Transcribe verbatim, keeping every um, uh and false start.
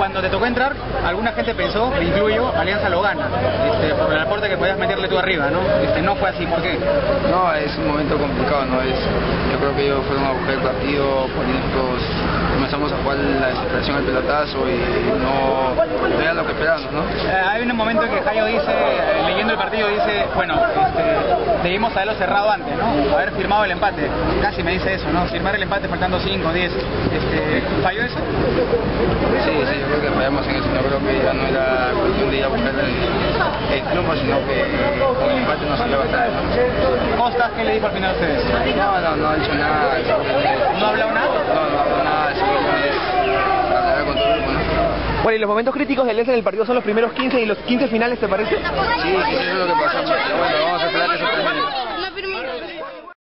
cuando te tocó entrar, alguna gente pensó, me incluyo, Alianza lo gana, este, por el aporte que podías meterle tú arriba, ¿no? Este, no fue así, ¿por qué? No, es un momento complicado, ¿no? Es, yo creo que ellos fueron a buscar el partido, políticos, comenzamos a jugar la desesperación al pelotazo y no, no era lo que esperábamos, ¿no? Eh, hay un momento en que Jairo dice, eh, leyendo el partido, dice, bueno, este, debimos haberlo cerrado antes, ¿no? Haber firmado el empate, casi me dice eso, ¿no? Firmar el empate faltando cinco, diez, este, ¿falló eso? Sí, sí, yo creo que fallamos en eso, yo creo que ya no era cuestión de ir a buscar el, el triunfo, sino que con el empate nos salía bastante. Costas, ¿qué le dijo al final a ustedes? No, no, no ha dicho nada. ¿No ha hablado nada? No, no ha hablado nada, sí, hablará con todo el mundo. Bueno, y los momentos críticos de Alianza en el partido son los primeros quince y los quince finales, ¿te parece? Sí, sí, eso es lo que pasó, pero bueno, vamos a esperar que se termine.